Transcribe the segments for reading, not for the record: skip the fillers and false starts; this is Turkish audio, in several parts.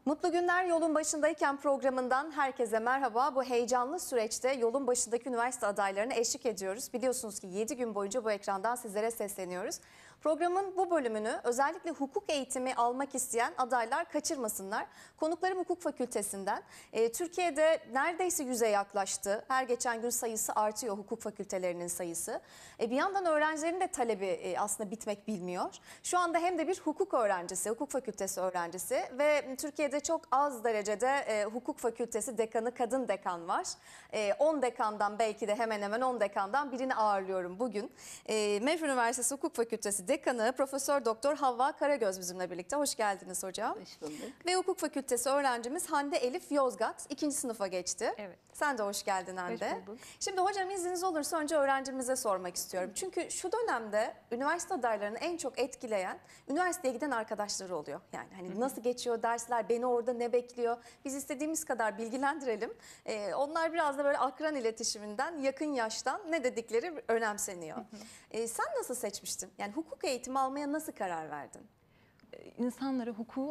Mutlu Günler Yolun Başındayken programından herkese merhaba. Bu heyecanlı süreçte yolun başındaki üniversite adaylarına eşlik ediyoruz. Biliyorsunuz ki 7 gün boyunca bu ekrandan sizlere sesleniyoruz. Programın bu bölümünü özellikle hukuk eğitimi almak isteyen adaylar kaçırmasınlar. Konuklarım hukuk fakültesinden. Türkiye'de neredeyse 100'e yaklaştı. Her geçen gün sayısı artıyor, hukuk fakültelerinin sayısı. Bir yandan öğrencilerin de talebi aslında bitmek bilmiyor. Şu anda hem de bir hukuk öğrencisi, hukuk fakültesi öğrencisi ve Türkiye'de çok az derecede hukuk fakültesi dekanı, kadın dekan var. 10 dekandan belki de hemen hemen 10 dekandan birini ağırlıyorum bugün. MEF Üniversitesi Hukuk Fakültesi Dekanı Profesör Doktor Havva Karagöz bizimle birlikte. Hoş geldiniz hocam. Hoş bulduk. Ve hukuk fakültesi öğrencimiz Hande Elif Yozgat 2. sınıfa geçti. Evet. Sen de hoş geldin Hande. Hoş bulduk. Şimdi hocam izniniz olursa önce öğrencimize sormak istiyorum. Çünkü şu dönemde üniversite adaylarını en çok etkileyen üniversiteye giden arkadaşları oluyor. Yani hani nasıl geçiyor dersler, beni orada ne bekliyor? Biz istediğimiz kadar bilgilendirelim. Onlar biraz da böyle akran iletişiminden, yakın yaştan ne dedikleri önemseniyor. Sen nasıl seçmiştin? Yani hukuk eğitimi almaya nasıl karar verdin? İnsanlara hukuku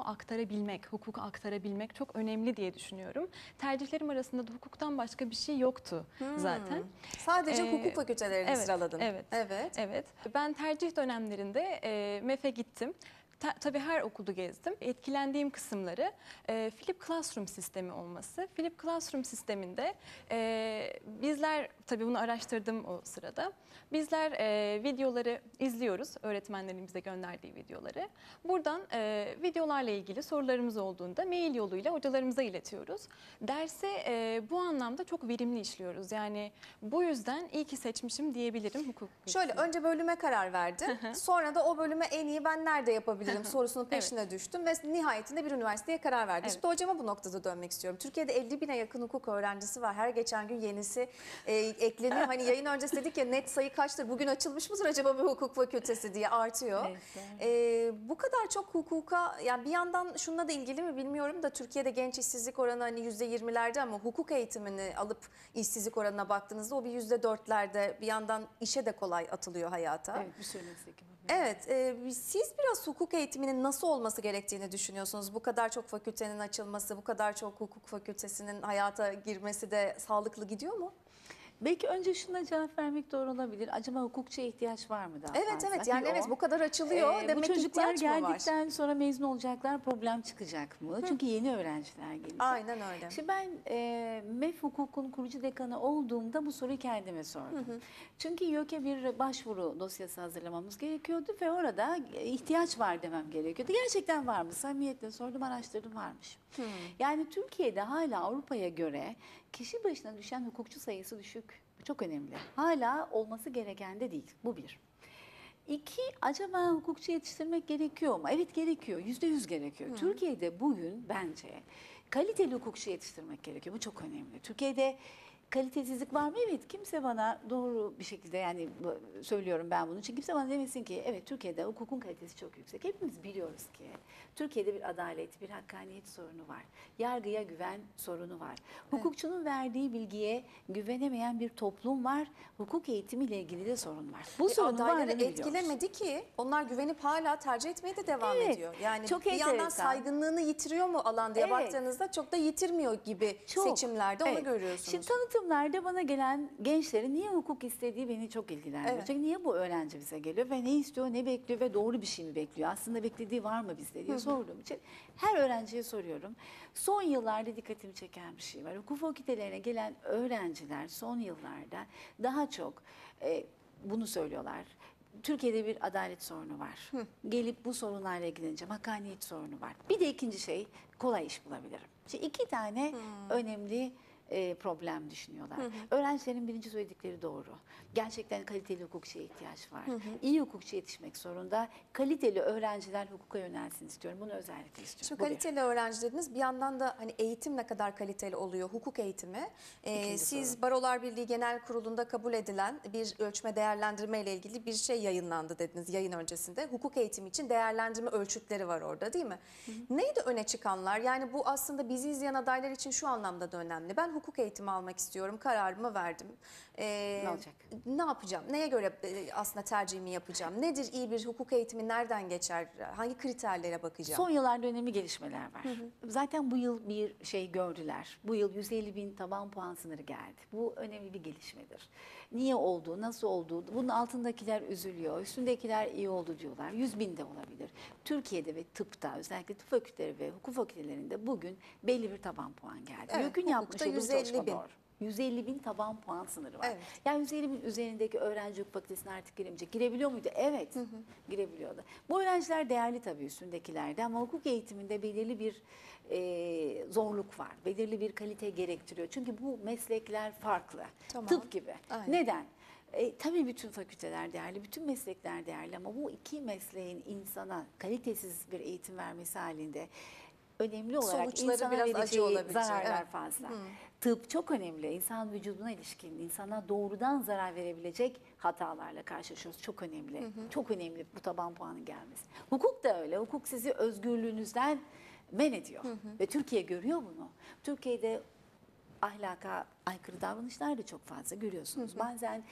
aktarabilmek çok önemli diye düşünüyorum. Tercihlerim arasında da hukuktan başka bir şey yoktu zaten. Sadece hukuk fakültelerini evet, sıraladın. Evet. Ben tercih dönemlerinde MEF'e gittim. Tabii her okulu gezdim. Etkilendiğim kısımları Flip Classroom sistemi olması. Flip Classroom sisteminde bizler, tabii bunu araştırdım o sırada. Bizler videoları izliyoruz, öğretmenlerin bize gönderdiği videoları. Buradan videolarla ilgili sorularımız olduğunda mail yoluyla hocalarımıza iletiyoruz. Derse bu anlamda çok verimli işliyoruz. Yani bu yüzden iyi ki seçmişim diyebilirim hukuk. Şöyle önce bölüme karar verdin. Sonra da o bölüme en iyi ben nerede yapabilirim sorusunun peşine düştüm ve nihayetinde bir üniversiteye karar verdim. Şimdi hocama bu noktada dönmek istiyorum. Türkiye'de 50.000'e yakın hukuk öğrencisi var. Her geçen gün yenisi ekleniyor. Hani yayın öncesi dedik ya, net sayı kaçtır? Bugün açılmış mıdır acaba bir hukuk fakültesi diye artıyor. Bu kadar çok hukuka, yani bir yandan şununla da ilgili mi bilmiyorum da Türkiye'de genç işsizlik oranı hani %20'lerde ama hukuk eğitimini alıp işsizlik oranına baktığınızda o bir %4'lerde, bir yandan işe de kolay atılıyor hayata. Evet, bir söylemek gibi. Evet, siz biraz hukuk eğitiminin nasıl olması gerektiğini düşünüyorsunuz? Bu kadar çok fakültenin açılması, bu kadar çok hukuk fakültesinin hayata girmesi de sağlıklı gidiyor mu? Belki önce şuna cevap vermek doğru olabilir. Acaba hukukçuya ihtiyaç var mı daha Evet, fazla? evet. Yani evet, bu kadar açılıyor. Demek bu ki çocuklar ihtiyaç mı var? geldikten sonra mezun olacaklar, problem çıkacak mı? Çünkü yeni öğrenciler gelecek. Aynen öyle. Şimdi ben MEF hukukun kurucu dekanı olduğumda bu soruyu kendime sordum. Çünkü YÖK'e bir başvuru dosyası hazırlamamız gerekiyordu ve orada ihtiyaç var demem gerekiyordu. Gerçekten var mı? Samimiyetle sordum, araştırdım, varmış. Yani Türkiye'de hala Avrupa'ya göre kişi başına düşen hukukçu sayısı düşük. Bu çok önemli. Hala olması gereken de değil. Bu bir. İki, acaba hukukçu yetiştirmek gerekiyor mu? Evet, gerekiyor. %100 gerekiyor. Türkiye'de bugün bence kaliteli hukukçu yetiştirmek gerekiyor. Bu çok önemli. Türkiye'de kalitesizlik var mı? Evet. Kimse bana doğru bir şekilde, yani söylüyorum ben bunu. Çünkü kimse bana demesin ki evet, Türkiye'de hukukun kalitesi çok yüksek. Hepimiz biliyoruz ki Türkiye'de bir adalet, bir hakkaniyet sorunu var. Yargıya güven sorunu var. Hukukçunun verdiği bilgiye güvenemeyen bir toplum var. Hukuk eğitimiyle ilgili de sorun var. Bu sorun adayları varlığını etkilemedi ki onlar güvenip hala tercih etmeye de devam ediyor. Yani çok bir yandan enteresan. saygınlığını yitiriyor mu alan diye baktığınızda çok da yitirmiyor gibi seçimlerde onu görüyorsunuz. Şimdi tanıtımlarda bana gelen gençlerin niye hukuk istediği beni çok ilgilendiriyor. Çünkü niye bu öğrenci bize geliyor ve ne istiyor, ne bekliyor ve doğru bir şey mi bekliyor? Aslında beklediği var mı bizde diye sorduğum için her öğrenciye soruyorum. Son yıllarda dikkatimi çeken bir şey var. Hukuk fakültelerine gelen öğrenciler son yıllarda daha çok bunu söylüyorlar. Türkiye'de bir adalet sorunu var. Gelip bu sorunlarla ilgileneceğim. Hakkaniyet sorunu var. Bir de ikinci şey, kolay iş bulabilirim. Şimdi iki tane önemli problem düşünüyorlar. Öğrencilerin birinci söyledikleri doğru. Gerçekten kaliteli hukukçuya ihtiyaç var. İyi hukukçu yetişmek zorunda. Kaliteli öğrenciler hukuka yönelsin istiyorum. Bunu özellikle istiyorum. Şimdi kaliteli öğrenci dediniz. Bir yandan da hani eğitim ne kadar kaliteli oluyor? Hukuk eğitimi. Siz Barolar Birliği Genel Kurulu'nda kabul edilen bir ölçme değerlendirme ile ilgili bir şey yayınlandı dediniz yayın öncesinde. Hukuk eğitimi için değerlendirme ölçütleri var orada, değil mi? Neydi öne çıkanlar? Yani bu aslında bizi izleyen adaylar için şu anlamda da önemli. Ben hukuk eğitimi almak istiyorum, kararımı verdim. Ne olacak? Ne yapacağım? Neye göre aslında tercihimi yapacağım? Nedir iyi bir hukuk eğitimi, nereden geçer? Hangi kriterlere bakacağım? Son yıllarda önemli gelişmeler var. Zaten bu yıl bir şey gördüler. Bu yıl 150.000 taban puan sınırı geldi. Bu önemli bir gelişmedir. Niye oldu, nasıl oldu? Bunun altındakiler üzülüyor, üstündekiler iyi oldu diyorlar. 100.000 de olabilir. Türkiye'de ve tıpta, özellikle tıp fakülteleri ve hukuk fakültelerinde bugün belli bir taban puan geldi. Evet, YÖK'ün yapmış hukukta olduğu çalışma 150.000. doğru. 150.000 taban puan sınırı var. Evet. Yani 150.000 üzerindeki öğrenci hukuk fakültesine artık giremeyecek. Girebiliyor muydu? Evet, girebiliyordu. Bu öğrenciler değerli tabii üstündekilerde ama hukuk eğitiminde belirli bir zorluk var. Belirli bir kalite gerektiriyor. Çünkü bu meslekler farklı. Tamam. Tıp gibi. Aynen. Neden? Tabii bütün fakülteler değerli, bütün meslekler değerli ama bu iki mesleğin insana kalitesiz bir eğitim vermesi halinde önemli olarak Sonuçları insana biraz acı vereceği olabilecek, zararlar evet. fazla. Tıp çok önemli. İnsan vücuduna ilişkin, insana doğrudan zarar verebilecek hatalarla karşılaşıyoruz. Çok önemli. Çok önemli bu taban puanın gelmesi. Hukuk da öyle. Hukuk sizi özgürlüğünüzden men ediyor. Ve Türkiye görüyor bunu. Türkiye'de ahlaka aykırı davranışlar da çok fazla görüyorsunuz. Bazen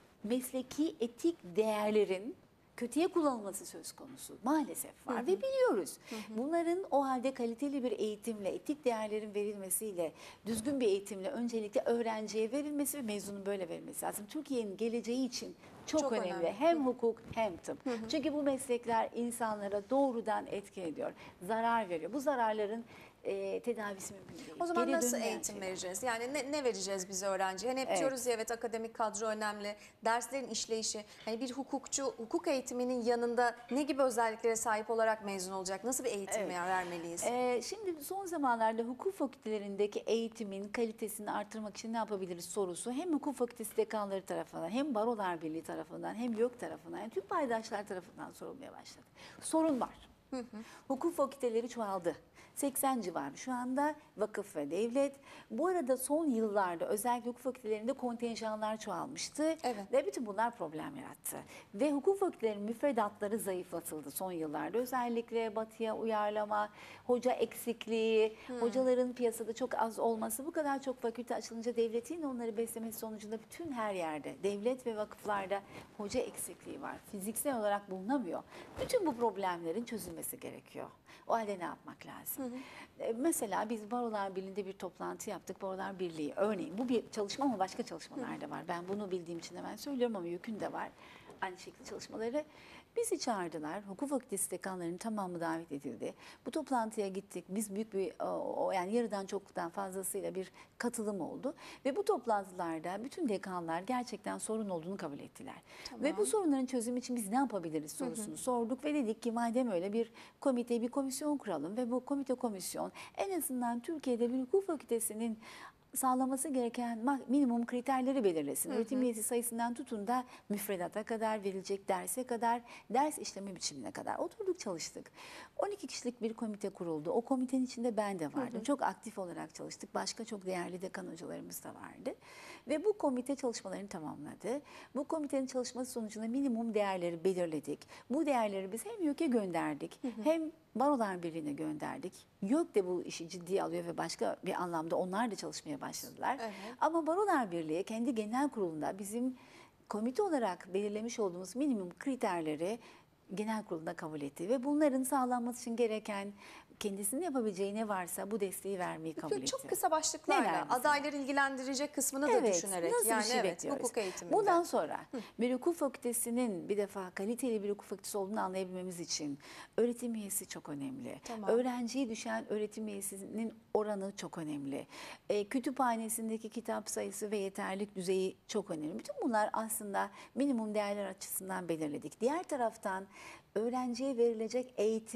mesleki etik değerlerin kötüye kullanılması söz konusu maalesef var ve biliyoruz. Bunların o halde kaliteli bir eğitimle, etik değerlerin verilmesiyle, düzgün bir eğitimle öncelikle öğrenciye verilmesi ve mezunun böyle verilmesi lazım. Türkiye'nin geleceği için çok önemli. önemli. Hem hukuk hem tıp. Çünkü bu meslekler insanlara doğrudan etki ediyor, zarar veriyor. Bu zararların tedavisi mümkün değil. O zaman Geri nasıl dönmeyen eğitim şeyler. vereceğiz? Yani ne vereceğiz bize öğrenciye? Hani hep Evet. diyoruz ya, evet, akademik kadro önemli, derslerin işleyişi. Hani bir hukukçu hukuk eğitiminin yanında ne gibi özelliklere sahip olarak mezun olacak? Nasıl bir eğitim Evet. vermeliyiz? Şimdi son zamanlarda hukuk fakültelerindeki eğitimin kalitesini artırmak için ne yapabiliriz sorusu hem hukuk fakültesi dekanları tarafından hem Barolar Birliği tarafından hem YÖK tarafından hem tüm paydaşlar tarafından sorulmaya başladı. Sorun var. Hukuk fakülteleri çoğaldı. 80 civarı şu anda vakıf ve devlet. Bu arada son yıllarda özellikle hukuk fakültelerinde kontenjanlar çoğalmıştı. Evet. Ve bütün bunlar problem yarattı. Ve hukuk fakültelerinin müfredatları zayıflatıldı son yıllarda. Özellikle batıya uyarlama, hoca eksikliği, hocaların piyasada çok az olması, bu kadar çok fakülte açılınca devletin onları beslemesi sonucunda bütün her yerde, devlet ve vakıflarda hoca eksikliği var. Fiziksel olarak bulunamıyor. Bütün bu problemlerin çözülmesi gerekiyor. O halde ne yapmak lazım? Mesela biz Barolar Birliği'nde bir toplantı yaptık. Barolar Birliği örneğin, bu bir çalışma ama başka çalışmalar da var. Ben bunu bildiğim için hemen söylüyorum ama YÖK'ün de var aynı şekilde çalışmaları. Bizi çağırdılar. Hukuk fakültesi dekanlarının tamamı davet edildi. Bu toplantıya gittik. Biz büyük bir yani yarıdan çoktan fazlasıyla bir katılım oldu. Ve bu toplantılarda bütün dekanlar gerçekten sorun olduğunu kabul ettiler. Ve bu sorunların çözümü için biz ne yapabiliriz sorusunu sorduk ve dedik ki madem öyle bir komite, bir komisyon kuralım ve bu komisyon en azından Türkiye'de bir hukuk fakültesinin sağlaması gereken minimum kriterleri belirlesin. Öğretim üyesi sayısından tutun da müfredata kadar, verilecek derse kadar, ders işleme biçimine kadar. Oturduk, çalıştık. 12 kişilik bir komite kuruldu. O komitenin içinde ben de vardım. Çok aktif olarak çalıştık. Başka çok değerli dekan hocalarımız da vardı. Ve bu komite çalışmalarını tamamladı. Bu komitenin çalışması sonucunda minimum değerleri belirledik. Bu değerleri biz hem YÖK'e gönderdik, hem Barolar Birliği'ne gönderdik. YÖK de bu işi ciddiye alıyor ve başka bir anlamda onlar da çalışmaya başladılar. Evet. Ama Barolar Birliği kendi genel kurulunda bizim komite olarak belirlemiş olduğumuz minimum kriterleri genel kurulunda kabul etti. Ve bunların sağlanması için gereken kendisinin yapabileceği ne varsa bu desteği vermeyi kabul etti. Çok kısa başlıklarla Neler mesela? adayları ilgilendirecek kısmını da düşünerek. Nasıl Yani bir şey evet, bekliyoruz? hukuk eğitiminde. Bundan sonra bir hukuk fakültesinin bir defa kaliteli bir hukuk fakültesi olduğunu anlayabilmemiz için öğretim üyesi çok önemli. Tamam. Öğrenciye düşen öğretim üyesinin oranı çok önemli. Kütüphanesindeki kitap sayısı ve yeterlilik düzeyi çok önemli. Bütün bunlar aslında minimum değerler açısından belirledik. Diğer taraftan öğrenciye verilecek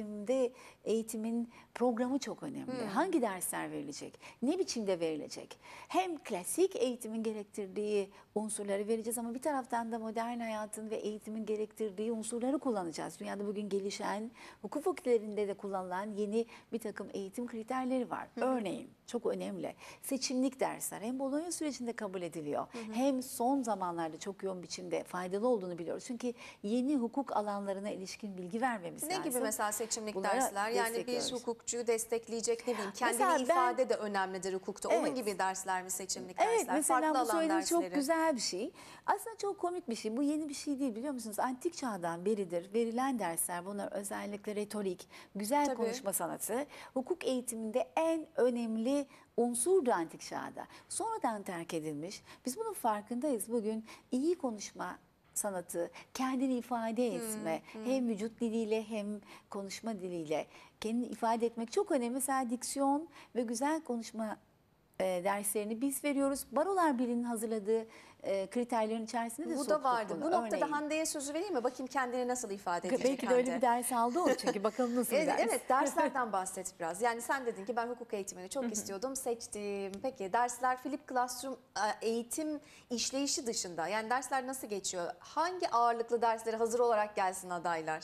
eğitimin programı çok önemli. Hangi dersler verilecek? Ne biçimde verilecek? Hem klasik eğitimin gerektirdiği unsurları vereceğiz ama bir taraftan da modern hayatın ve eğitimin gerektirdiği unsurları kullanacağız. Dünyada bugün gelişen, hukuk fakültelerinde de kullanılan yeni bir takım eğitim kriterleri var. Örneğin çok önemli. Seçimlik dersler hem Bologna sürecinde kabul ediliyor hem son zamanlarda çok yoğun biçimde faydalı olduğunu biliyoruz. Çünkü yeni hukuk alanlarına ilişkin bilgi vermemiz Ne lazım. gibi mesela seçimlik Bunlara dersler? Yani bir destekliyoruz. hukukçuyu destekleyecek, ne bileyim, kendini Mesela ifade de önemlidir hukukta. Onun Evet. gibi dersler mi seçimlik Evet, dersler? mesela Farklı bu alan söylediğiniz çok dersleri. güzel bir şey. Aslında çok komik bir şey. Bu yeni bir şey değil, biliyor musunuz? Antik çağdan beridir verilen dersler. Bunlar özellikle retorik, güzel Tabii. konuşma sanatı. Hukuk eğitiminde en önemli unsurdu antik çağda. Sonradan terk edilmiş. Biz bunun farkındayız. Bugün iyi konuşma sanatı, kendini ifade etme, hem vücut diliyle hem konuşma diliyle kendini ifade etmek çok önemli. Mesela diksiyon ve güzel konuşma derslerini biz veriyoruz. Barolar Birliği'nin hazırladığı kriterlerin içerisinde de Bu soktuk da vardı. bunu. Bu noktada Örneğin. Hande'ye sözü vereyim mi? Bakayım kendini nasıl ifade edecek Belki de öyle Hande. bir ders aldı o, çünkü bakalım nasıl bir ders. Evet, derslerden bahset biraz. Yani sen dedin ki ben hukuk eğitimini çok istiyordum, seçtim. Peki dersler Flip Classroom eğitim işleyişi dışında, yani dersler nasıl geçiyor? Hangi ağırlıklı derslere hazır olarak gelsin adaylar?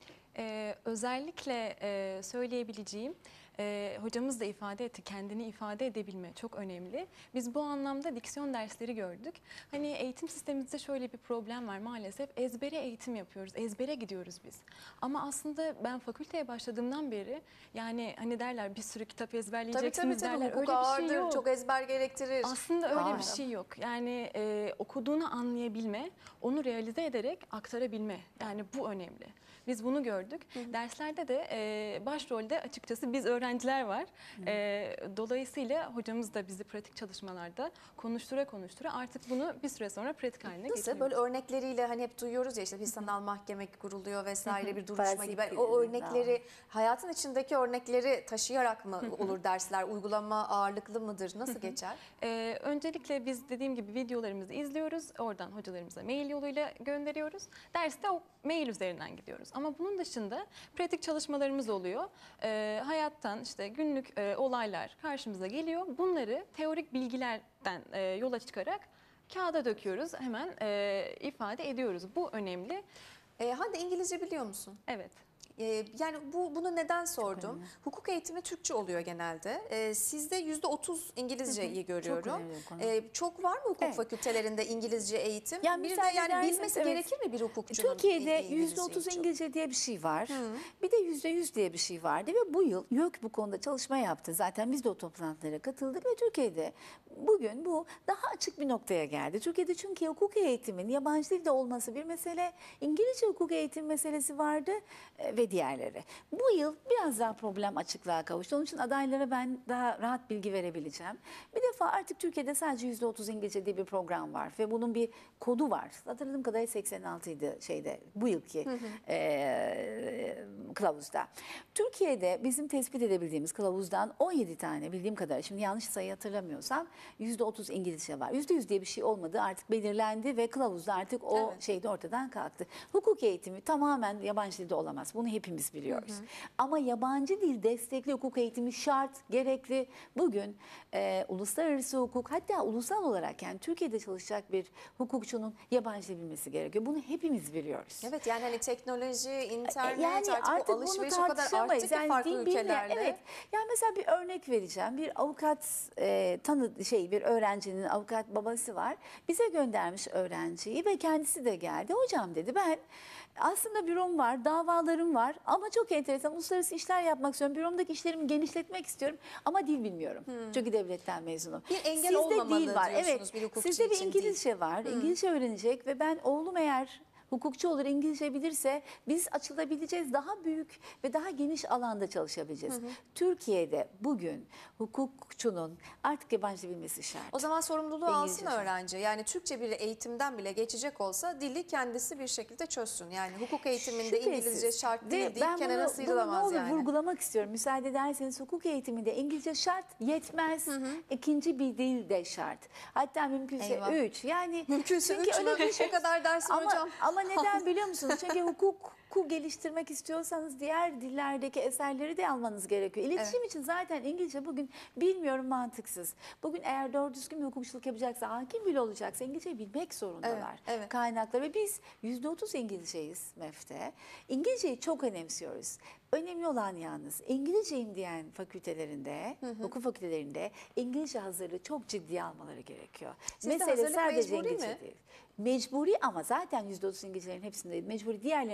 Özellikle söyleyebileceğim, hocamız da ifade etti, kendini ifade edebilme çok önemli. Biz bu anlamda diksiyon dersleri gördük. Hani eğitim sistemimizde şöyle bir problem var maalesef, ezbere eğitim yapıyoruz, ezbere gidiyoruz biz. Ama aslında ben fakülteye başladığımdan beri, yani hani derler bir sürü kitap Tabii ezberleyeceksiniz derler, hukuk öyle bir ağırdır, şey yok. çok ezber gerektirir. Aslında öyle Aa. bir şey yok. Yani okuduğunu anlayabilme, onu realize ederek aktarabilme. Yani bu önemli. Biz bunu gördük. Derslerde de başrolde açıkçası biz öğrenciler var. Dolayısıyla hocamız da bizi pratik çalışmalarda konuştura artık bunu bir süre sonra pratik haline Nasıl? getiriyoruz. Böyle örnekleriyle hani hep duyuyoruz ya, işte bir sanal mahkeme kuruluyor vesaire, bir duruşma Parazit gibi. O bilimi, örnekleri, hayatın içindeki örnekleri taşıyarak mı olur dersler? Uygulama ağırlıklı mıdır? Nasıl geçer? Öncelikle biz dediğim gibi videolarımızı izliyoruz. Oradan hocalarımıza mail yoluyla gönderiyoruz. Derste o mail üzerinden gidiyoruz. Ama bunun dışında pratik çalışmalarımız oluyor. Hayattan işte günlük olaylar karşımıza geliyor. Bunları teorik bilgilerden yola çıkarak kağıda döküyoruz. Hemen ifade ediyoruz. Bu önemli. Hande, İngilizce biliyor musun? Evet. Yani bunu neden sordum? önemli. Hukuk eğitimi Türkçe oluyor genelde. Sizde %30 İngilizceyi görüyorum. önemli bir konu. Çok var mı hukuk Evet. fakültelerinde İngilizce eğitim? Ya Bir de müsaade yani ederseniz, bilmesi evet. gerekir mi bir hukukçunun Türkiye'de İngilizce %30 için? İngilizce diye bir şey var. Bir de %100 diye bir şey vardı ve bu yıl YÖK bu konuda çalışma yaptı. Zaten biz de o toplantılara katıldık ve Türkiye'de bugün bu daha açık bir noktaya geldi. Türkiye'de çünkü hukuk eğitimin yabancı dilde olması bir mesele, İngilizce hukuk eğitim meselesi vardı ve diğerleri. Bu yıl biraz daha problem açıklığa kavuştu. Onun için adaylara ben daha rahat bilgi verebileceğim. Bir defa artık Türkiye'de sadece %30 İngilizce diye bir program var ve bunun bir kodu var. Hatırladığım kadarıyla 86 idi bu yılki kılavuzda. Türkiye'de bizim tespit edebildiğimiz kılavuzdan 17 tane, bildiğim kadarıyla, şimdi yanlış sayı hatırlamıyorsam, %30 İngilizce var. %100 diye bir şey olmadı, artık belirlendi ve kılavuzda artık o Evet. şeyde ortadan kalktı. Hukuk eğitimi tamamen yabancı dilde olamaz. Bunu hepimiz biliyoruz. Ama yabancı dil destekli hukuk eğitimi şart, gerekli. Bugün uluslararası hukuk, hatta ulusal olarak, yani Türkiye'de çalışacak bir hukukçunun yabancı dil bilmesi gerekiyor. Bunu hepimiz biliyoruz. Evet, yani hani teknoloji, internet, Yani artık bu bunu alışveriş o kadar arttı tartışamayız. ki farklı dil bilmeyen- ülkelerde. Evet. Yani mesela bir örnek vereceğim. Bir avukat bir öğrencinin avukat babası var. Bize göndermiş öğrenciyi ve kendisi de geldi. Hocam dedi, ben aslında bürom var, davalarım var ama çok enteresan uluslararası işler yapmak istiyorum. Büromdaki işlerimi genişletmek istiyorum ama dil bilmiyorum. Çünkü devletten mezunum. Bir engel Sizde olmamalı dil var. diyorsunuz Evet. bir hukukçu Sizde bir için İngilizce var. İngilizce öğrenecek ve ben oğlum eğer hukukçu olur, İngilizce bilirse biz açılabileceğiz, daha büyük ve daha geniş alanda çalışabileceğiz. Türkiye'de bugün hukukçunun artık yabancı bilmesi şart. O zaman sorumluluğu İngilizce alsın şart. öğrenci. Yani Türkçe bir eğitimden bile geçecek olsa dili kendisi bir şekilde çözsün. Yani hukuk eğitiminde Şüphesiz. İngilizce şart değil Ve deyip ben kenara bunu ne sıyrılamaz olur yani. vurgulamak istiyorum. Müsaade ederseniz, hukuk eğitiminde İngilizce şart, yetmez. İkinci bir dil de şart. Hatta mümkünse Eyvah. 3. Yani Mümkünse çünkü 3 mü? öyle bir şey. O kadar ders var hocam. Ama neden biliyor musunuz? Çünkü hukuku geliştirmek istiyorsanız diğer dillerdeki eserleri de almanız gerekiyor. İletişim için zaten İngilizce bugün bilmiyorum mantıksız. Bugün eğer doğru düzgün bir hukukçuluk yapacaksa, hakim bile olacaksa İngilizceyi bilmek zorundalar. Evet. Kaynaklar ve biz %30 İngilizceyiz MEF'te. İngilizceyi çok önemsiyoruz. Önemli olan yalnız İngilizceyim diyen fakültelerinde, hukuk fakültelerinde İngilizce hazırlığı çok ciddiye almaları gerekiyor. Sizde hazırlık mecburi mi? değil. Mecburi ama zaten %30 İngilizcelerin hepsinde mecburi. Diğerlerinde artık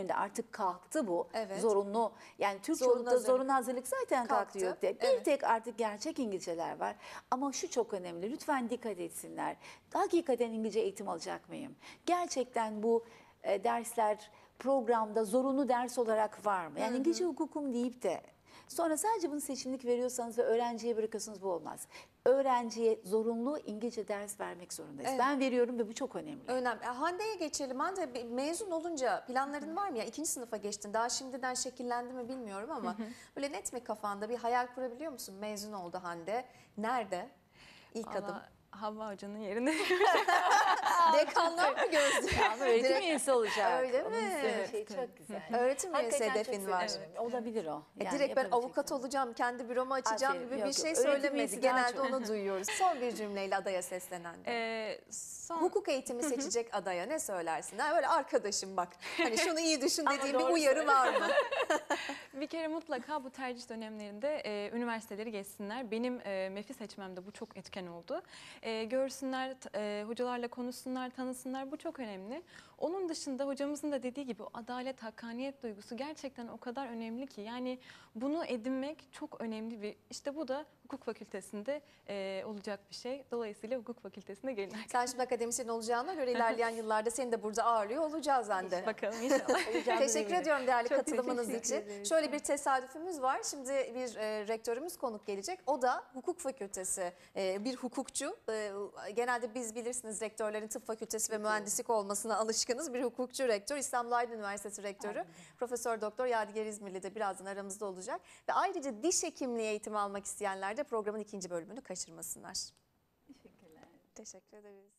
artık kalktı bu. Evet. Zorunlu, yani Türk Zorunlu çocukta hazırlık. zorunlu hazırlık zaten Kalktı. kalktı yok diye. Bir Evet. tek artık gerçek İngilizceler var. Ama şu çok önemli. Lütfen dikkat etsinler. Hakikaten İngilizce eğitim alacak mıyım? Gerçekten bu dersler programda zorunlu ders olarak var mı? Yani İngilizce hukukum deyip de sonra sadece bunu seçimlik veriyorsanız ve öğrenciye bırakıyorsunuz, bu olmaz. Öğrenciye zorunlu İngilizce ders vermek zorundayız. Evet. Ben veriyorum ve bu çok önemli. Önemli. Hande'ye geçelim. Hande, mezun olunca planların var mı? Ya ikinci sınıfa geçtin. Daha şimdiden şekillendi mi bilmiyorum ama böyle net mi kafanda bir hayal kurabiliyor musun? Mezun oldu Hande. Nerede? İlk adım. Valla Havva Hoca'nın yerinde. Dekanlar mı gözlüyor? Ama öğretim Direkt- üyesi olacak. Öyle Onun mi? istediği şey çok güzel. Öğretim üyesi Hakikaten çok hedefin var. seviyorum. Olabilir o. Yani Direkt ben yapabilecek avukat tabii. olacağım, kendi büromu açacağım Aferin, gibi yok, bir şey yok. Öğretim söylemedi. üyesi daha Genelde çok. onu duyuyoruz. Son bir cümleyle adaya seslenen de. Son, Hukuk eğitimi seçecek adaya ne söylersin? Ha, böyle arkadaşım bak. Hani şunu iyi düşün Ama dediğin bir doğru uyarı var mı? Bir kere mutlaka bu tercih dönemlerinde üniversiteleri geçsinler. Benim MEF'i seçmemde bu çok etken oldu. Görsünler, hocalarla konuşsunlar, tanısınlar, bu çok önemli. Onun dışında hocamızın da dediği gibi o adalet, hakkaniyet duygusu gerçekten o kadar önemli ki. Yani bunu edinmek çok önemli bir, işte bu da hukuk fakültesinde olacak bir şey. Dolayısıyla hukuk fakültesine gelin arkadaşlar. Sen şimdi akademisyen olacağına göre ilerleyen yıllarda seni de burada ağırlıyor olacağız Hande. Bakalım inşallah. Olacağını Teşekkür eminim. ediyorum değerli Çok katılımınız teşekkür için. ederiz. Şöyle bir tesadüfümüz var. Şimdi bir rektörümüz konuk gelecek. O da hukuk fakültesi bir hukukçu. Genelde biz bilirsiniz rektörlerin tıp fakültesi ve mühendislik olmasına alışkınız. Bir hukukçu rektör. İstanbul Aydın Üniversitesi rektörü. Profesör Doktor Yadigar İzmirli de birazdan aramızda olacak. Ve ayrıca diş hekimliği eğitimi almak isteyenler de programın ikinci bölümünü kaçırmasınlar. Teşekkürler. Teşekkür ederiz.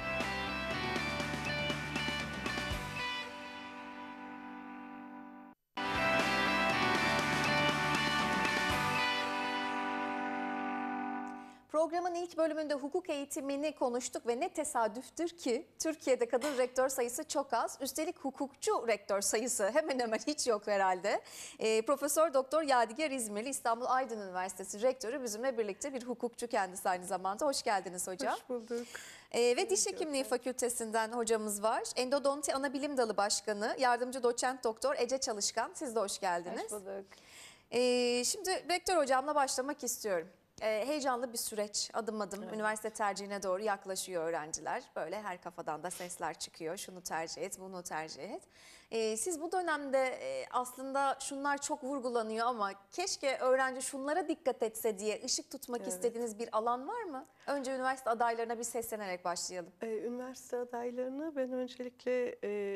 Programın ilk bölümünde hukuk eğitimini konuştuk ve ne tesadüftür ki Türkiye'de kadın rektör sayısı çok az. Üstelik hukukçu rektör sayısı hemen hemen hiç yok herhalde. Profesör Doktor Yadigar İzmirli İstanbul Aydın Üniversitesi rektörü bizimle birlikte, bir hukukçu kendisi aynı zamanda. Hoş geldiniz hocam. Hoş bulduk. Ve Diş Hekimliği Fakültesinden hocamız var. Endodonti Anabilim Dalı Başkanı, Yardımcı Doçent Doktor Ece Çalışkan. Siz de hoş geldiniz. Hoş bulduk. Şimdi rektör hocamla başlamak istiyorum. Heyecanlı bir süreç, adım adım üniversite tercihine doğru yaklaşıyor öğrenciler. Böyle her kafadan da sesler çıkıyor. Şunu tercih et, bunu tercih et. Siz bu dönemde aslında şunlar çok vurgulanıyor ama keşke öğrenci şunlara dikkat etse diye ışık tutmak istediğiniz bir alan var mı? Önce üniversite adaylarına bir seslenerek başlayalım. Üniversite adaylarını ben öncelikle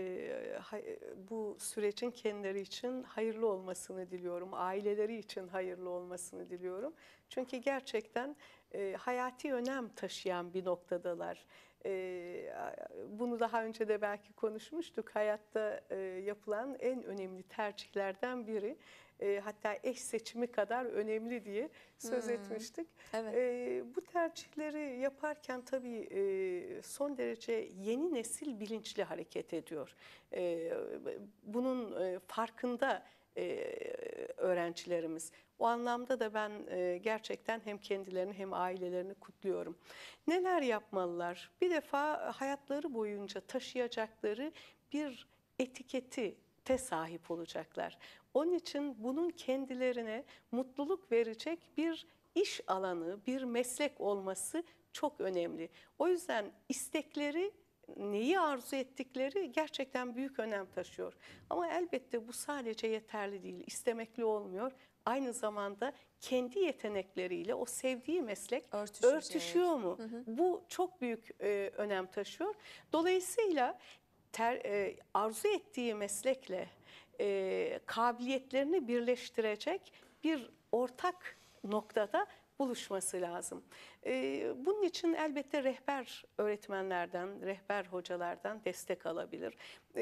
bu sürecin kendileri için hayırlı olmasını diliyorum. Aileleri için hayırlı olmasını diliyorum. Çünkü gerçekten hayati önem taşıyan bir noktadalar. Bunu daha önce de belki konuşmuştuk. Hayatta yapılan en önemli tercihlerden biri. Hatta eş seçimi kadar önemli diye söz etmiştik. Evet. Bu tercihleri yaparken tabii son derece yeni nesil bilinçli hareket ediyor. Bunun farkında öğrencilerimiz. O anlamda da ben gerçekten hem kendilerini hem ailelerini kutluyorum. Neler yapmalılar? Bir defa hayatları boyunca taşıyacakları bir etikete sahip olacaklar. Onun için bunun kendilerine mutluluk verecek bir iş alanı, bir meslek olması çok önemli. O yüzden istekleri, neyi arzu ettikleri gerçekten büyük önem taşıyor. Ama elbette bu sadece yeterli değil, istemekle olmuyor. Aynı zamanda kendi yetenekleriyle o sevdiği meslek örtüşüyor mu? Bu çok büyük önem taşıyor. Dolayısıyla arzu ettiği meslekle kabiliyetlerini birleştirecek bir ortak noktada buluşması lazım. Bunun için elbette rehber öğretmenlerden, rehber hocalardan destek alabilir.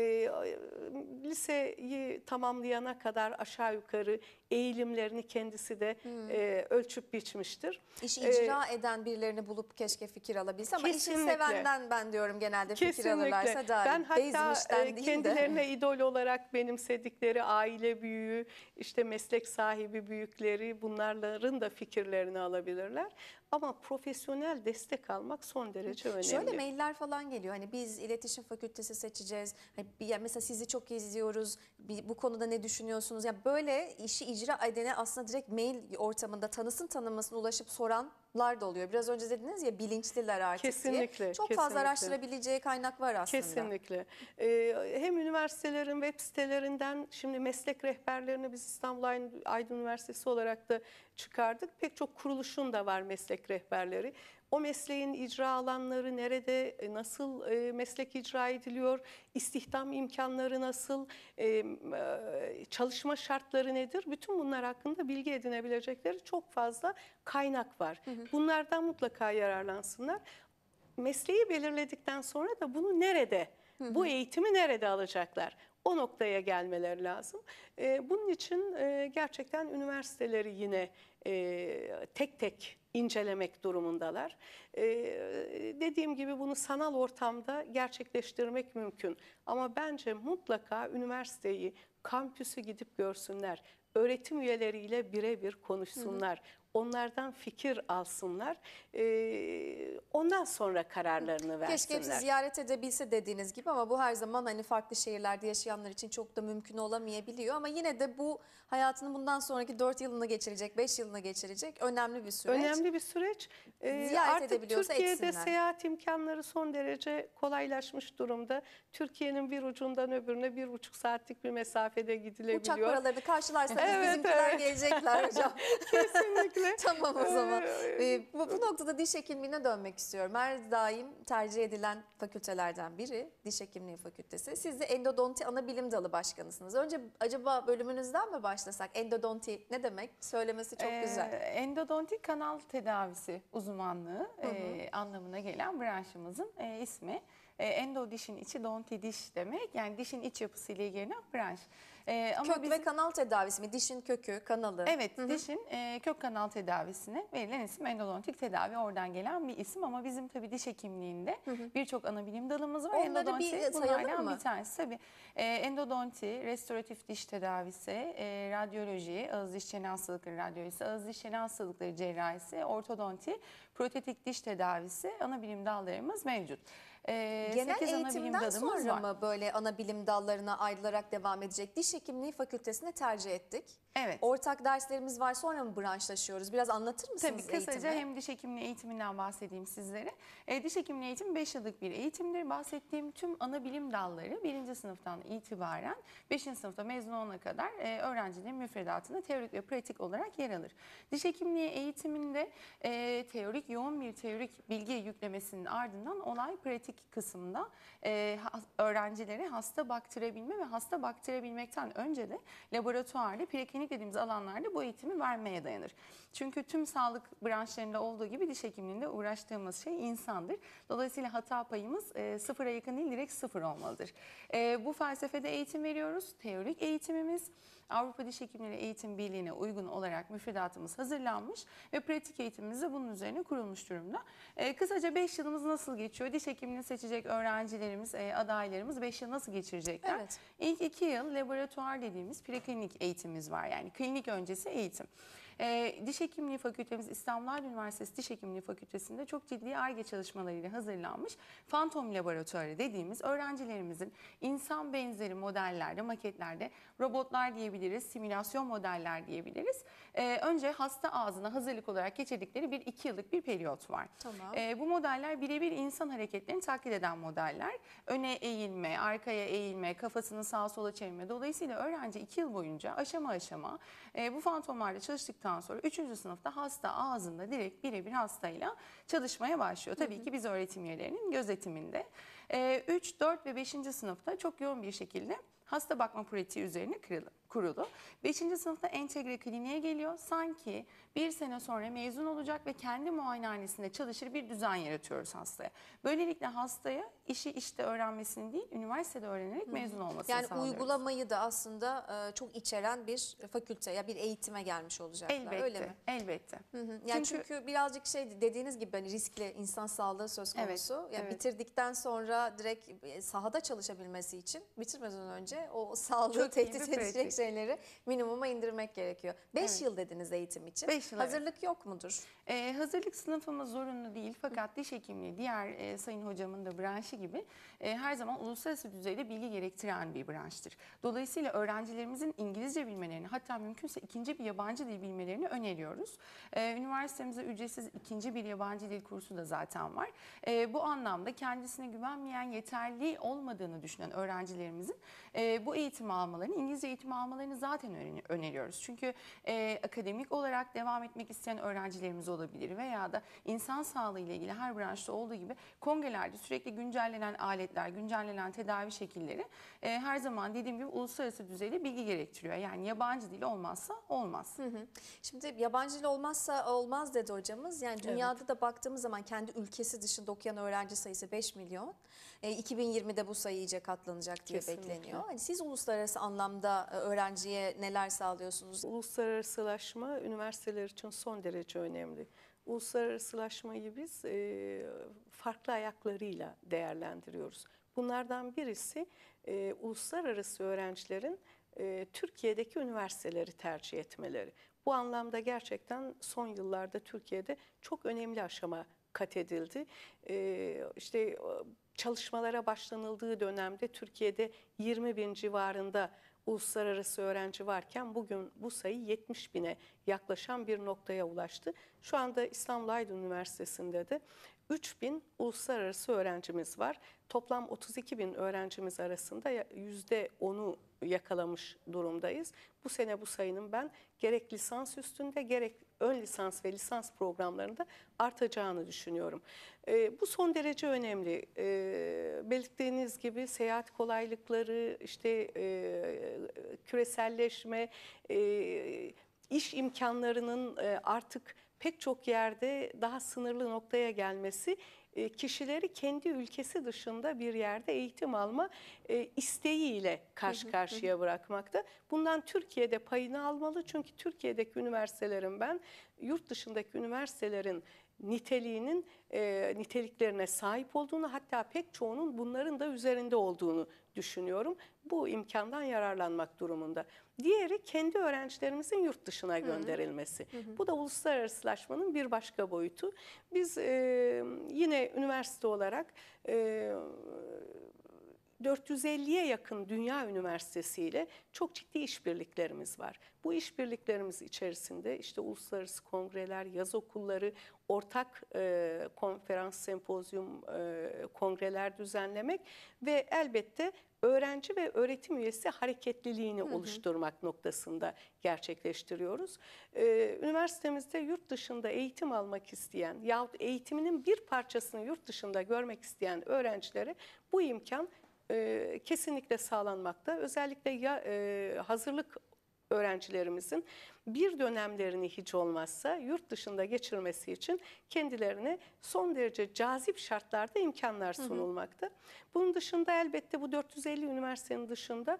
Liseyi tamamlayana kadar aşağı yukarı eğilimlerini kendisi de ölçüp biçmiştir. İşi icra eden birilerini bulup keşke fikir alabilse ama işi Kesinlikle. sevenden ben diyorum genelde fikir Kesinlikle. alırlarsa daha Ben iyi. hatta Bezmişten değil de. kendilerine idol olarak benimsedikleri aile büyüğü, işte meslek sahibi büyükleri, bunların da fikirlerini alabilirler. Ama profesyonel destek almak son derece önemli. Şöyle mailler falan geliyor. Hani biz iletişim fakültesi seçeceğiz. Hani mesela sizi çok izliyoruz. Bu konuda ne düşünüyorsunuz? Ya böyle işi icra edene aslında direkt mail ortamında tanısın tanımasın ulaşıp soranlar da oluyor. Biraz önce dediniz ya bilinçliler artık Kesinlikle, diye. Çok fazla kesinlikle. araştırabileceği kaynak var aslında. Kesinlikle. Hem üniversitelerin web sitelerinden, şimdi meslek rehberlerini biz İstanbul Aydın Üniversitesi olarak da çıkardık. Pek çok kuruluşun da var meslek rehberleri. O mesleğin icra alanları nerede, nasıl meslek icra ediliyor, istihdam imkanları nasıl, çalışma şartları nedir? Bütün bunlar hakkında bilgi edinebilecekleri çok fazla kaynak var. Bunlardan mutlaka yararlansınlar. Mesleği belirledikten sonra da bunu nerede, bu eğitimi nerede alacaklar? O noktaya gelmeleri lazım. Bunun için gerçekten üniversiteleri yine tek tek incelemek durumundalar. Dediğim gibi bunu sanal ortamda gerçekleştirmek mümkün. Ama bence mutlaka üniversiteyi, kampüsü gidip görsünler. Öğretim üyeleriyle birebir konuşsunlar. Onlardan fikir alsınlar. Ondan sonra kararlarını versinler. Keşke hepsi ziyaret edebilse dediğiniz gibi ama bu her zaman hani farklı şehirlerde yaşayanlar için çok da mümkün olamayabiliyor. Ama yine de bu hayatının bundan sonraki 4 yılını geçirecek, 5 yılını geçirecek önemli bir süreç. Önemli bir süreç. Ziyaret Artık edebiliyorsa Türkiye'de etsinler. seyahat imkanları son derece kolaylaşmış durumda. Türkiye'nin bir ucundan öbürüne 1,5 saatlik bir mesafede gidilebiliyor. Uçak paralarını karşılarsanız Evet, bizimkiler evet. gelecekler hocam. Kesinlikle. Tamam o zaman. Bu noktada diş hekimliğine dönmek istiyorum. Her daim tercih edilen fakültelerden biri diş hekimliği fakültesi. Siz de endodonti ana bilim dalı başkanısınız. Önce acaba bölümünüzden mi başlasak? Endodonti ne demek? Söylemesi çok güzel. Endodontik kanal tedavisi uzmanlığı anlamına gelen branşımızın ismi. Endo dişin içi, donti diş demek. Yani dişin iç yapısıyla ilgilenen branş. Kök ve kanal tedavisi mi? Dişin kökü, kanalı. Evet, dişin kök kanal tedavisine verilen isim endodontik tedavi, oradan gelen bir isim ama bizim tabii diş hekimliğinde birçok ana bilim dalımız var. Onları Endodonti bir sayalım bunlardan mı? bir tanesi tabii. Endodonti, restoratif diş tedavisi, radyoloji, ağız diş çene hastalıkları radyolojisi, ağız diş çene hastalıkları cerrahisi, ortodonti, protetik diş tedavisi ana bilim dallarımız mevcut. Genel 8 ana bilim eğitimden dalımız sonra var. mı böyle ana bilim dallarına ayrılarak devam edecek? Diş hekimliği fakültesini tercih ettik. Evet. Ortak derslerimiz var, sonra mı branşlaşıyoruz? Biraz anlatır mısınız Tabii kısaca eğitimi? hem diş hekimliği eğitiminden bahsedeyim sizlere. Diş hekimliği eğitimi 5 yıllık bir eğitimdir. Bahsettiğim tüm ana bilim dalları 1. sınıftan itibaren 5. sınıfta mezun olana kadar öğrencilerin müfredatında teorik ve pratik olarak yer alır. Diş hekimliği eğitiminde yoğun bir teorik bilgi yüklemesinin ardından olay pratik kısmında öğrencilere hasta baktırabilme ve hasta baktırabilmekten önce de laboratuvarda, preklinik dediğimiz alanlarda bu eğitimi vermeye dayanır. Çünkü tüm sağlık branşlarında olduğu gibi diş hekimliğinde uğraştığımız şey insandır. Dolayısıyla hata payımız sıfıra yakın değil, direkt sıfır olmalıdır. Bu felsefede eğitim veriyoruz. Teorik eğitimimiz Avrupa Diş Hekimleri Eğitim Birliği'ne uygun olarak müfredatımız hazırlanmış ve pratik eğitimimiz de bunun üzerine kurulmuş durumda. Kısaca 5 yılımız nasıl geçiyor? Diş hekimliğini seçecek öğrencilerimiz, adaylarımız 5 yıl nasıl geçirecekler? Evet. İlk 2 yıl laboratuvar dediğimiz preklinik eğitimimiz var. Yani klinik öncesi eğitim. Diş Hekimliği Fakültemiz İstanbul Aydın Üniversitesi Diş Hekimliği Fakültesi'nde çok ciddi Ar-Ge çalışmalarıyla hazırlanmış fantom laboratuvarı dediğimiz öğrencilerimizin insan benzeri modellerde, maketlerde robotlar diyebiliriz, simülasyon modeller diyebiliriz. Önce hasta ağzına hazırlık olarak geçirdikleri 1-2 yıllık bir periyot var. Tamam. Bu modeller birebir insan hareketlerini taklit eden modeller. Öne eğilme, arkaya eğilme, kafasını sağa sola çevirme. Dolayısıyla öğrenci 2 yıl boyunca aşama aşama bu fantomlarla çalıştıktan sonra 3. sınıfta hasta ağzında direkt birebir hastayla çalışmaya başlıyor. Tabii ki biz öğretim üyelerinin gözetiminde. 3, 4 ve 5. sınıfta çok yoğun bir şekilde hasta bakma pratiği üzerine kurulu. 5. sınıfta entegre kliniğe geliyor. Sanki bir sene sonra mezun olacak ve kendi muayenehanesinde çalışır bir düzen yaratıyoruz hastaya. Böylelikle hastaya işi işte öğrenmesini değil, üniversitede öğrenerek mezun olmasını Yani sağlıyoruz. uygulamayı da aslında çok içeren bir fakülte ya bir eğitime gelmiş olacaklar, Elbette, öyle mi? elbette. Yani çünkü birazcık dediğiniz gibi hani riskli insan sağlığı söz konusu. Evet, Yani evet. bitirdikten sonra direkt sahada çalışabilmesi için bitirmeden önce o sağlığı Çok iyi tehdit bir edecek pratik. şeyleri minimuma indirmek gerekiyor. 5 Evet. yıl dediniz eğitim için. 5 yıl, evet. Hazırlık yok mudur? Hazırlık sınıfımız zorunlu değil fakat diş hekimliği diğer sayın hocamın da branşı gibi her zaman uluslararası düzeyde bilgi gerektiren bir branştır. Dolayısıyla öğrencilerimizin İngilizce bilmelerini, hatta mümkünse ikinci bir yabancı dil bilmelerini öneriyoruz. Üniversitemizde ücretsiz ikinci bir yabancı dil kursu da zaten var. Bu anlamda kendisine güvenmeyen, yeterli olmadığını düşünen öğrencilerimizin bu eğitimi almalarını, İngilizce eğitimi almalarını zaten öneriyoruz. Çünkü akademik olarak devam etmek isteyen öğrencilerimiz olabilir veya da insan sağlığı ile ilgili her branşta olduğu gibi kongrelerde sürekli güncellenen aletler, güncellenen tedavi şekilleri her zaman dediğim gibi uluslararası düzeyde bilgi gerektiriyor. Yani yabancı dil olmazsa olmaz. Şimdi yabancı dil olmazsa olmaz dedi hocamız. Yani dünyada da baktığımız zaman kendi ülkesi dışında okuyan öğrenci sayısı 5 milyon. 2020'de bu sayı iyice katlanacak diye Kesinlikle. bekleniyor. Hani siz uluslararası anlamda öğrenciye neler sağlıyorsunuz? Uluslararasılaşma üniversiteler için son derece önemli. Uluslararasılaşmayı biz farklı ayaklarıyla değerlendiriyoruz. Bunlardan birisi uluslararası öğrencilerin Türkiye'deki üniversiteleri tercih etmeleri. Bu anlamda gerçekten son yıllarda Türkiye'de çok önemli aşama kat edildi. İşte çalışmalara başlanıldığı dönemde Türkiye'de 20 bin civarında uluslararası öğrenci varken bugün bu sayı 70 bine yaklaşan bir noktaya ulaştı. Şu anda İstanbul Aydın Üniversitesi'nde de 3 bin uluslararası öğrencimiz var. Toplam 32 bin öğrencimiz arasında %10'u yakalamış durumdayız. Bu sene bu sayının ben gerek lisans üstünde gerek ön lisans ve lisans programlarında artacağını düşünüyorum. Bu son derece önemli. Belirttiğiniz gibi seyahat kolaylıkları, işte küreselleşme, iş imkanlarının artık pek çok yerde daha sınırlı noktaya gelmesi kişileri kendi ülkesi dışında bir yerde eğitim alma isteğiyle karşı karşıya bırakmakta. Bundan Türkiye'de payını almalı çünkü Türkiye'deki üniversitelerin ben yurt dışındaki üniversitelerin niteliklerine sahip olduğunu, hatta pek çoğunun bunların da üzerinde olduğunu düşünüyorum. Bu imkandan yararlanmak durumunda. Diğeri kendi öğrencilerimizin yurt dışına gönderilmesi. Bu da uluslararasılaşmanın bir başka boyutu. Biz yine üniversite olarak 450'ye yakın dünya üniversitesiyle çok ciddi işbirliklerimiz var. Bu işbirliklerimiz içerisinde işte uluslararası kongreler, yaz okulları, ortak konferans, sempozyum, kongreler düzenlemek ve elbette öğrenci ve öğretim üyesi hareketliliğini oluşturmak noktasında gerçekleştiriyoruz. Üniversitemizde yurt dışında eğitim almak isteyen yahut eğitiminin bir parçasını yurt dışında görmek isteyen öğrencilere bu imkan kesinlikle sağlanmakta. Özellikle hazırlık öğrencilerimizin bir dönemlerini hiç olmazsa yurt dışında geçirmesi için kendilerine son derece cazip şartlarda imkanlar sunulmakta. Bunun dışında elbette bu 450 üniversitenin dışında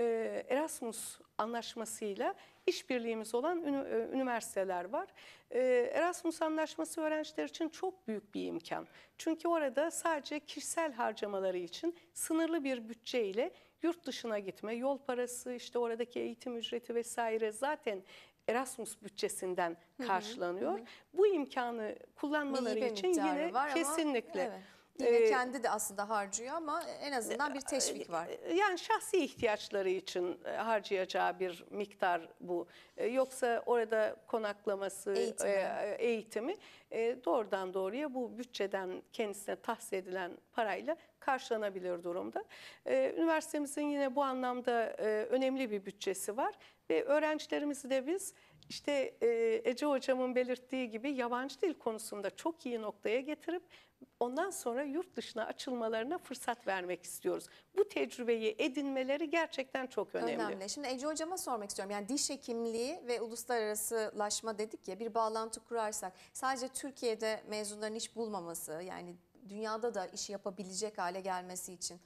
Erasmus anlaşmasıyla işbirliğimiz olan üniversiteler var. Erasmus anlaşması öğrenciler için çok büyük bir imkan. Çünkü orada sadece kişisel harcamaları için sınırlı bir bütçeyle yurt dışına gitme, yol parası, işte oradaki eğitim ücreti vesaire zaten Erasmus bütçesinden karşılanıyor. Bu imkanı kullanmaları için yine kesinlikle. Evet. Yine kendi de aslında harcıyor ama en azından bir teşvik var. Yani şahsi ihtiyaçları için harcayacağı bir miktar bu. Yoksa orada konaklaması, eğitimi doğrudan doğruya bu bütçeden kendisine tahsis edilen parayla karşılanabilir durumda. Üniversitemizin yine bu anlamda önemli bir bütçesi var ve öğrencilerimizi de biz işte Ece hocamın belirttiği gibi yabancı dil konusunda çok iyi noktaya getirip ondan sonra yurt dışına açılmalarına fırsat vermek istiyoruz. Bu tecrübeyi edinmeleri gerçekten çok önemli. Şimdi Ece hocama sormak istiyorum. Yani diş hekimliği ve uluslararasılaşma dedik ya, bir bağlantı kurarsak sadece Türkiye'de mezunların iş bulmaması, yani dünyada da işi yapabilecek hale gelmesi için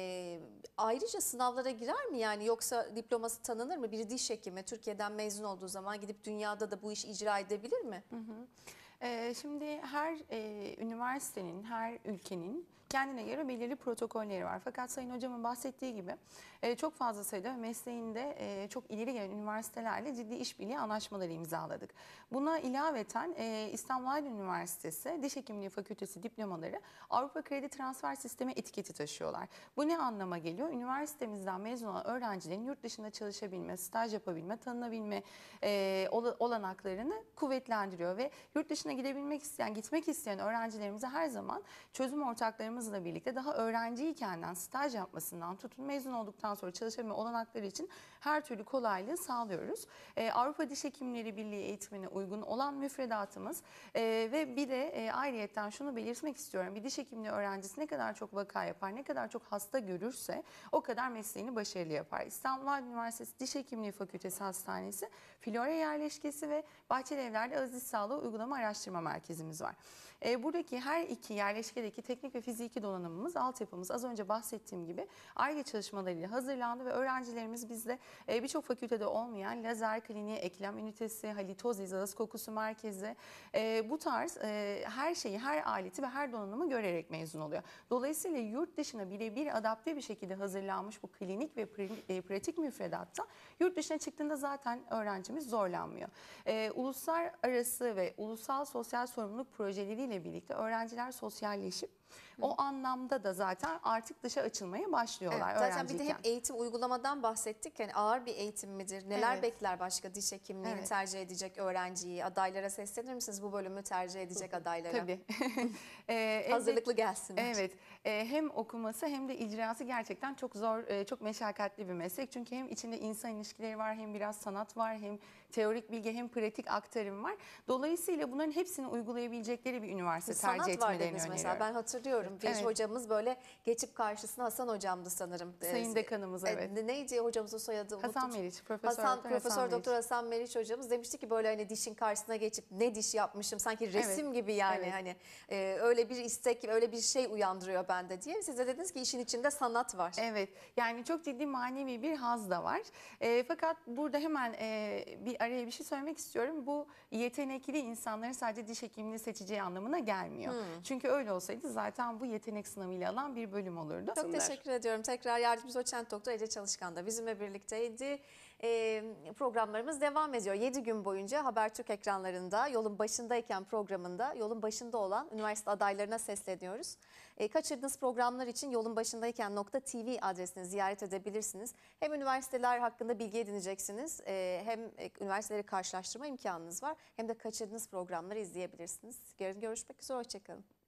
ayrıca sınavlara girer mi yani, yoksa diploması tanınır mı? Bir diş hekimi Türkiye'den mezun olduğu zaman gidip dünyada da bu işi icra edebilir mi? Şimdi her üniversitenin, her ülkenin kendine göre belirli protokolleri var. Fakat Sayın Hocamın bahsettiği gibi çok fazla sayıda mesleğinde çok ileri gelen üniversitelerle ciddi işbirliği anlaşmaları imzaladık. Buna ilaveten İstanbul Aydın Üniversitesi Diş Hekimliği Fakültesi diplomaları Avrupa Kredi Transfer Sistemi etiketi taşıyorlar. Bu ne anlama geliyor? Üniversitemizden mezun olan öğrencilerin yurt dışında çalışabilme, staj yapabilme, tanınabilme olanaklarını kuvvetlendiriyor ve yurt dışına gitmek isteyen öğrencilerimize her zaman çözüm ortaklarımızla birlikte daha öğrenciyken staj yapmasından tutun mezun olduktan sonra çalışabilme olanakları için her türlü kolaylığı sağlıyoruz. Avrupa Diş Hekimleri Birliği eğitimine uygun olan müfredatımız ve bir de ayrıyetten şunu belirtmek istiyorum. Bir diş hekimliği öğrencisi ne kadar çok vaka yapar, ne kadar çok hasta görürse o kadar mesleğini başarılı yapar. İstanbul Aydın Üniversitesi Diş Hekimliği Fakültesi Hastanesi, Flora Yerleşkesi ve Bahçelievler'de Aziz Sağlığı Uygulama Araştırma Merkezimiz var. Buradaki her iki yerleşkedeki teknik ve fiziki donanımımız, altyapımız az önce bahsettiğim gibi Ar-Ge çalışmalarıyla hazırlandı ve öğrencilerimiz bizde birçok fakültede olmayan lazer kliniği, eklem ünitesi, halitozis, ağız kokusu merkezi bu tarz her şeyi, her aleti ve her donanımı görerek mezun oluyor. Dolayısıyla yurt dışına birebir adapte bir şekilde hazırlanmış bu klinik ve pratik müfredatta yurt dışına çıktığında zaten öğrencimiz zorlanmıyor. Uluslararası ve ulusal sosyal sorumluluk projeleriyle birlikte öğrenciler sosyalleşip o anlamda da zaten artık dışa açılmaya başlıyorlar. Evet, zaten bir de öğrenciyken. hep eğitim uygulamadan bahsettik. Yani ağır bir eğitim midir? Neler Evet. bekler başka diş hekimliğini Evet. tercih edecek öğrenciyi? Adaylara seslenir misiniz bu bölümü tercih edecek adaylara? Tabii. Hazırlıklı gelsinler. Evet. Hem okuması hem de icrası gerçekten çok zor, çok meşakkatli bir meslek. Çünkü hem içinde insan ilişkileri var, hem biraz sanat var, hem teorik bilgi, hem pratik aktarım var. Dolayısıyla bunların hepsini uygulayabilecekleri bir üniversite tercih Sanat var etmelerini dediniz öneriyorum. mesela. Ben hatırlıyorum. Bir Evet. hocamız böyle geçip karşısına Hasan hocamdı sanırım. Sayın dekanımız, evet. Neydi hocamızın soyadı? Hasan Unuttum. Meriç, Profesör Doktor Profesör Hasan Doktor Meriç. Hasan Meriç hocamız demişti ki böyle hani dişin karşısına geçip ne diş yapmışım sanki resim Evet, gibi yani evet. hani öyle bir istek, öyle bir şey uyandırıyor bende diye. Siz de dediniz ki işin içinde sanat var. Evet, yani çok ciddi manevi bir haz da var. Fakat burada hemen bir araya bir şey söylemek istiyorum. Bu yetenekli insanların sadece diş hekimliği seçeceği anlamına gelmiyor. Çünkü öyle olsaydı zaten bu yetenek sınavıyla alan bir bölüm olurdu. Çok teşekkür ediyorum. Tekrar yardımcı doçent doktor Ece Çalışkan da bizimle birlikteydi. Programlarımız devam ediyor. 7 gün boyunca Habertürk ekranlarında Yolun Başındayken programında yolun başında olan üniversite adaylarına sesleniyoruz. Kaçırdığınız programlar için yolunbaşındayken.tv adresini ziyaret edebilirsiniz. Hem üniversiteler hakkında bilgi edineceksiniz, hem üniversiteleri karşılaştırma imkanınız var, hem de kaçırdığınız programları izleyebilirsiniz. Yarın görüşmek üzere, hoşçakalın.